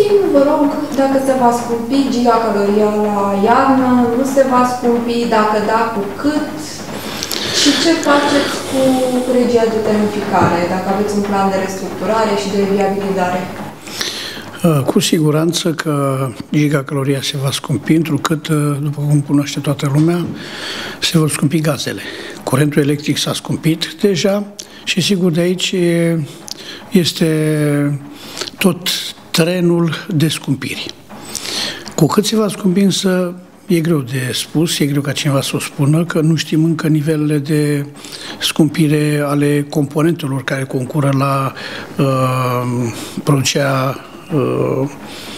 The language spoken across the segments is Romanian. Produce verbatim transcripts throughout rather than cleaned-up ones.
spun, vă rog, dacă se va scumpi gigacaloria la iarnă, nu se va scumpi, dacă da, cu cât? Și ce faceți cu regia de termificare, dacă aveți un plan de restructurare și de viabilizare? Cu siguranță că gigacaloria se va scumpi, întrucât, după cum cunoaște toată lumea, se vor scumpi gazele. Curentul electric s-a scumpit deja și sigur de aici este tot trenul de scumpiri. Cu cât se va scumpi însă, e greu de spus, e greu ca cineva să o spună, că nu știm încă nivelele de scumpire ale componentelor care concură la uh, producerea uh,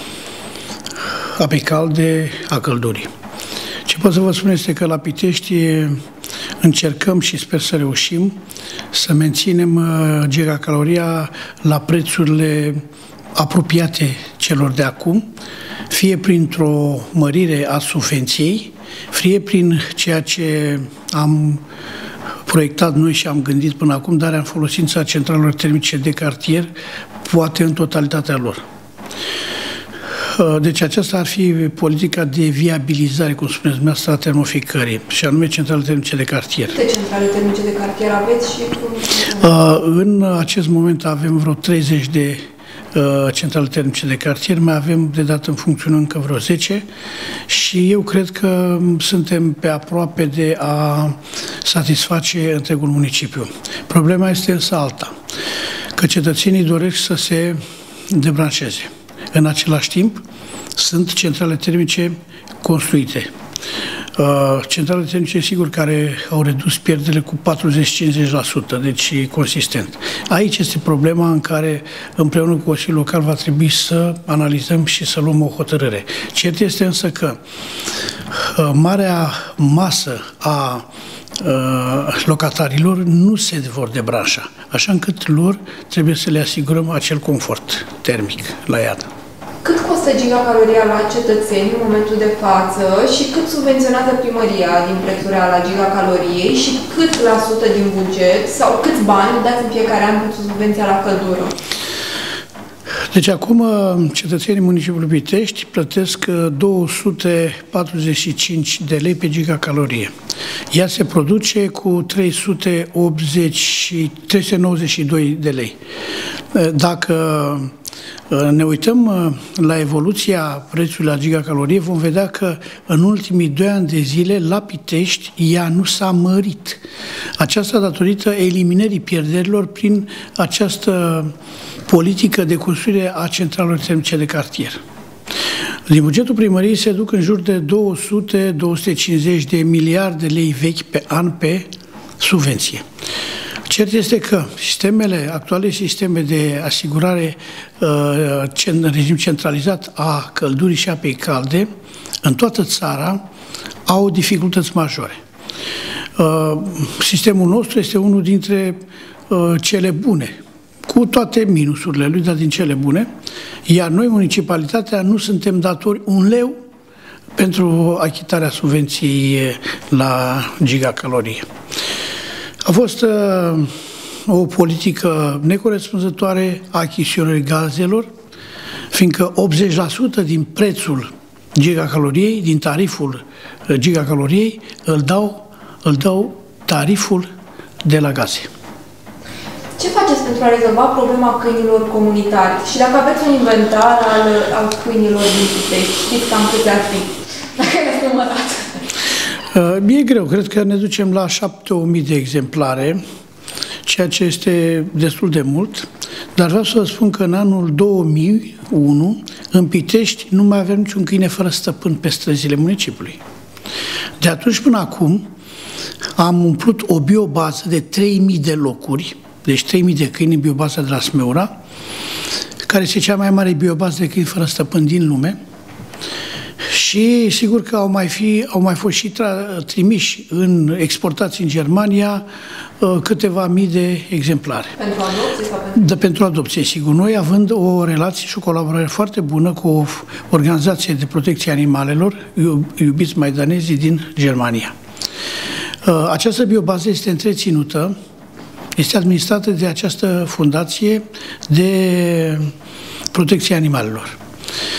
apei calde, a căldurii. Ce pot să vă spun este că la Pitești încercăm și sper să reușim să menținem uh, gigacaloria la prețurile apropiate celor de acum, fie printr-o mărire a subvenției, fie prin ceea ce am proiectat noi și am gândit până acum, darea în folosință a centralelor termice de cartier, poate în totalitatea lor. Deci aceasta ar fi politica de viabilizare, cum spuneți dumneavoastră, a termoficării, și anume centrale termice de cartier. Câte centrale termice de cartier aveți și cum? În acest moment avem vreo treizeci de centrale termice de cartier, mai avem de dat în funcțiune încă vreo zece și eu cred că suntem pe aproape de a satisface întregul municipiu. Problema este însă alta, că cetățenii doresc să se debranșeze. În același timp, sunt centrale termice construite. Centrale termice, sigur, care au redus pierderile cu patruzeci la cincizeci la sută, deci consistent. Aici este problema în care, împreună cu Consiliul Local, va trebui să analizăm și să luăm o hotărâre. Cert este însă că marea masă a locatarilor nu se vor debranșa, așa încât lor trebuie să le asigurăm acel confort termic la iarnă. Cât costă gigacaloria la cetățeni în momentul de față și cât subvenționează primăria din prețul real la gigacaloriei și cât la sută din buget sau câți bani dați în fiecare an pentru subvenția la căldură? Deci acum cetățenii municipiului Pitești plătesc două sute patruzeci și cinci de lei pe gigacalorie. Ea se produce cu trei sute nouăzeci și doi de lei. Dacă ne uităm la evoluția prețului la gigacalorie, vom vedea că în ultimii doi ani de zile la Pitești ea nu s-a mărit. Aceasta datorită eliminării pierderilor prin această politică de construire a centralelor termice de cartier. Din bugetul primăriei se duc în jur de două sute - două sute cincizeci de miliarde de lei vechi pe an pe subvenție. Cert este că sistemele, actuale sisteme de asigurare în regim centralizat a căldurii și apei calde, în toată țara, au dificultăți majore. Sistemul nostru este unul dintre cele bune, cu toate minusurile lui, dar din cele bune, iar noi, municipalitatea, nu suntem datori un leu pentru achitarea subvenției la gigacalorie. A fost uh, o politică necorespunzătoare a achiziționării gazelor, fiindcă optzeci la sută din prețul gigacaloriei, din tariful uh, gigacaloriei, îl dau, îl dau tariful de la gaze. Ce faceți pentru a rezolva problema câinilor comunitari? Și dacă aveți un inventar al, al câinilor din Pitești, știți cam câți ar fi, dacă le-ați numărat? E greu, cred că ne ducem la șapte mii de exemplare, ceea ce este destul de mult, dar vreau să vă spun că în anul două mii unu, în Pitești, nu mai avem niciun câine fără stăpân pe străzile municipiului. De atunci până acum am umplut o biobază de trei mii de locuri, deci trei mii de câini în biobaza de la Smeura, care este cea mai mare biobază de câini fără stăpân din lume. Și sigur că au mai, fi, au mai fost și trimiși în exportații în Germania câteva mii de exemplare. Pentru adopție? Sau pentru... De, pentru adopție, sigur. Noi având o relație și o colaborare foarte bună cu o organizație de protecție a animalelor, Iubiți Maidanezii din Germania. Această biobază este întreținută, este administrată de această fundație de protecție a animalelor.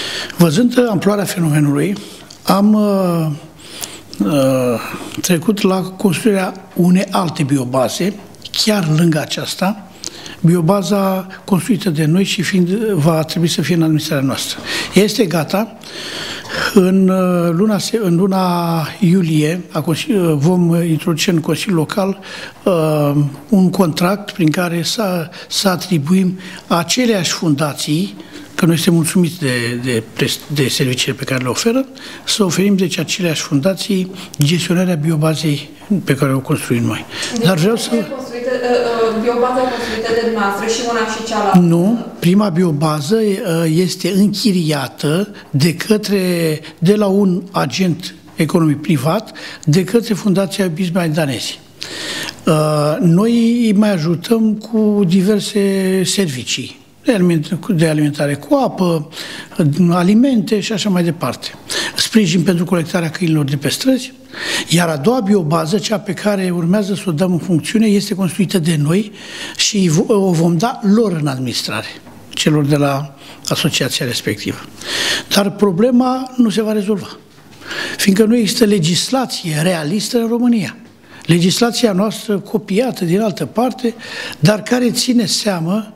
Văzând amploarea fenomenului, am uh, uh, trecut la construirea unei alte biobaze, chiar lângă aceasta, biobaza construită de noi și fiind, va trebui să fie în administrarea noastră. Este gata. În luna, în luna iulie vom introduce în Consiliul Local uh, un contract prin care să, să atribuim aceleași fundații, că noi suntem mulțumiți de, de, de serviciile pe care le oferă, să oferim deci aceleași fundații gestionarea biobazei pe care o construim noi. Deci, Dar vreau să... Biobaza construită de dumneavoastră și una și cealaltă? Nu, prima biobază este închiriată de către, de la un agent economic privat, de către Fundația Iubiți Maidanezi. Noi îi mai ajutăm cu diverse servicii de alimentare cu apă, alimente și așa mai departe. Sprijin pentru colectarea câinilor de pe străzi, iar a doua biobază, cea pe care urmează să o dăm în funcțiune, este construită de noi și o vom da lor în administrare, celor de la asociația respectivă. Dar problema nu se va rezolva, fiindcă nu există legislație realistă în România. Legislația noastră copiată din altă parte, dar care ține seamă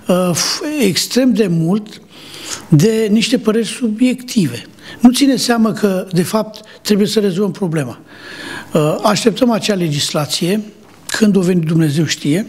extrem de mult de niște păreri subiective. Nu ține seama că, de fapt, trebuie să rezolvăm problema. Așteptăm acea legislație, când o veni Dumnezeu știe,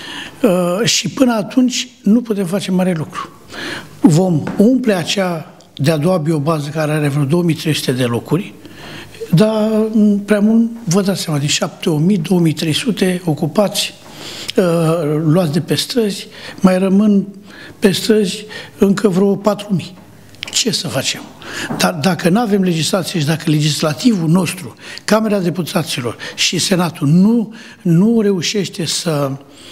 și până atunci nu putem face mare lucru. Vom umple acea de-a doua biobază, care are vreo două mii trei sute de locuri, dar prea mult, vă dați seama, din șapte mii, două mii trei sute ocupați, luați de pe străzi, mai rămân pe străzi încă vreo patru mii. Ce să facem? Dar dacă nu avem legislație și dacă legislativul nostru, Camera Deputaților și Senatul nu, nu reușește să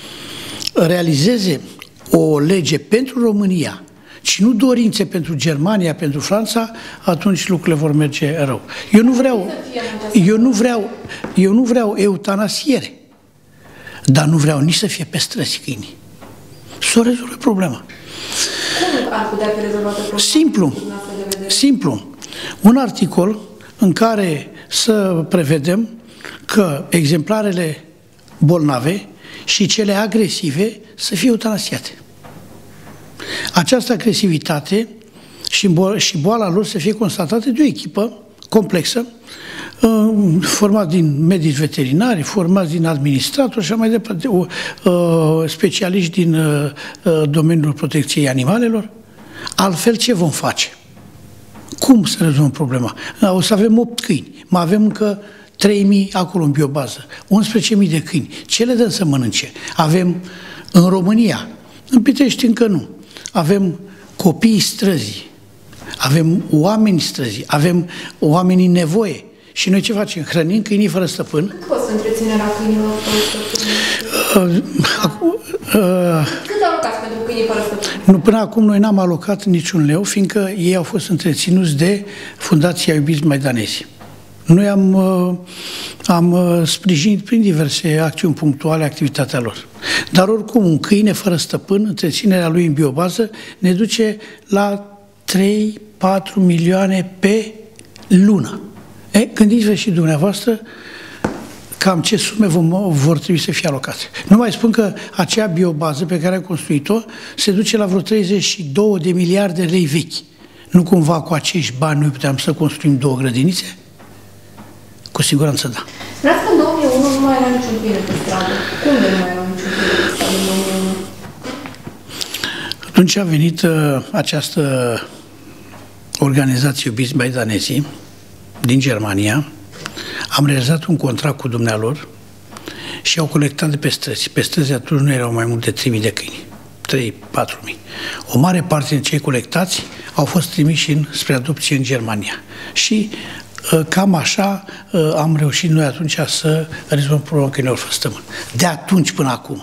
realizeze o lege pentru România, ci nu dorințe pentru Germania, pentru Franța, atunci lucrurile vor merge rău. Eu nu vreau, eu nu vreau, eu nu vreau eutanasiere, dar nu vreau nici să fie pe străzi câinii. Să o rezolve problema. Cum ar putea fi rezolvată problema? Simplu. Simplu. Un articol în care să prevedem că exemplarele bolnave și cele agresive să fie eutanasiate. Această agresivitate și, bo și boala lor să fie constatată de o echipă complexă, format din medici veterinari, formați din administratori și așa mai departe, specialiști din domeniul protecției animalelor. Altfel ce vom face? Cum să rezolvăm problema? O să avem opt câini, mai avem încă trei mii acolo în biobază, unsprezece mii de câini. Ce le dăm să mănânce? Avem în România, în Pitești încă nu, avem copiii străzii, avem oameni străzi, avem oameni în nevoie. Și noi ce facem? Hrănim câinii fără stăpân. Cât costă întreținerea câinilor fără stăpân? Uh, uh, Cât alocați pentru câinii fără stăpân? Nu, până acum noi n-am alocat niciun leu, fiindcă ei au fost întreținuți de Fundația Iubiți Maidanezi. Noi am, uh, am uh, sprijinit prin diverse acțiuni punctuale activitatea lor. Dar oricum, un câine fără stăpân, întreținerea lui în biobază, ne duce la trei patru milioane pe lună. E, gândiți-vă și dumneavoastră cam ce sume vom, vor trebui să fie alocate. Nu mai spun că acea biobază pe care am construit-o se duce la vreo treizeci și două de miliarde de lei vechi. Nu cumva cu acești bani noi puteam să construim două grădinițe? Cu siguranță da. Spuneați că în două mii unu nu mai era niciun câine pe stradă. Cum de nu mai era niciun câine pe stradă în două mii unu? Atunci a venit uh, această organizație Iubiți Maidanezii din Germania, am realizat un contract cu dumnealor și au colectat de pe străzi. Pe străzi atunci nu erau mai mult de trei mii de câini, trei patru mii. O mare parte din cei colectați au fost trimiși în, spre adopție în Germania. Și cam așa am reușit noi atunci să rezolvăm problema câinilor fără stăpân. De atunci până acum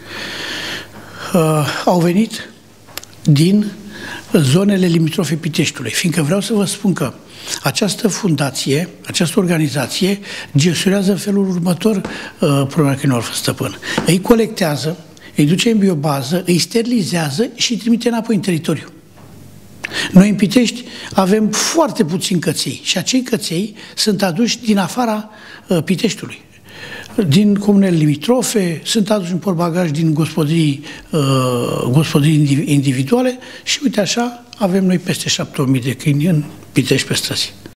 au venit din zonele limitrofe Piteștiului, fiindcă vreau să vă spun că această fundație, această organizație gestionează în felul următor uh, problema câinilor fără stăpân. Îi colectează, îi duce în biobază, îi sterilizează și îi trimite înapoi în teritoriu. Noi în Pitești avem foarte puțini căței și acei căței sunt aduși din afara uh, Piteștiului. Din comunele limitrofe, sunt aduși în portbagaj din gospodării, uh, gospodării individuale și uite așa avem noi peste șapte mii de câini în Pitești pe străzi.